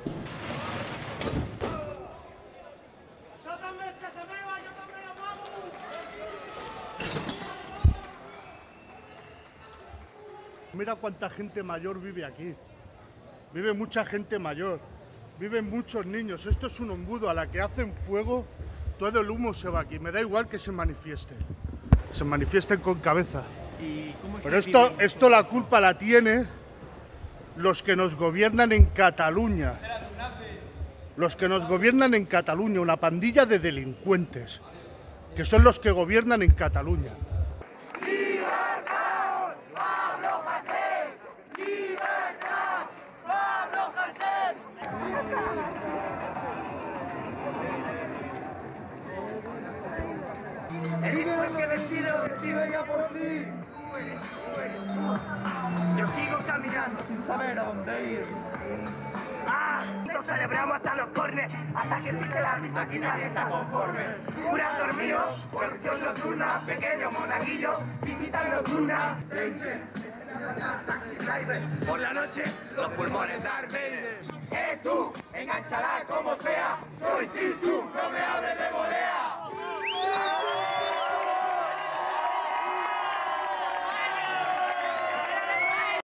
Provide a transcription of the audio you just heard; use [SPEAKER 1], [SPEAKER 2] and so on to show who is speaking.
[SPEAKER 1] Mira cuánta gente mayor vive aquí. Vive mucha gente mayor. Viven muchos niños. Esto es un embudo. A la que hacen fuego, todo el humo se va aquí. Me da igual que se manifiesten. Se manifiesten con cabeza. Pero esto la culpa la tiene los que nos gobiernan en Cataluña. Los que nos gobiernan en Cataluña. Una pandilla de delincuentes. Que son los que gobiernan en Cataluña.
[SPEAKER 2] Eres tú el que decide ya por ti. Yo sigo caminando sin saber a dónde ir. Nos celebramos hasta los cornes, hasta que dice el árbitro, aquí nadie está conforme. Curas dormidos, corrupción nocturna, pequeño monaguillo, visita nocturna. Taxi driver, por la noche, los pulmones Darth Vader. Tú, enganchala como sea, soy Sisu, no me hables de volea.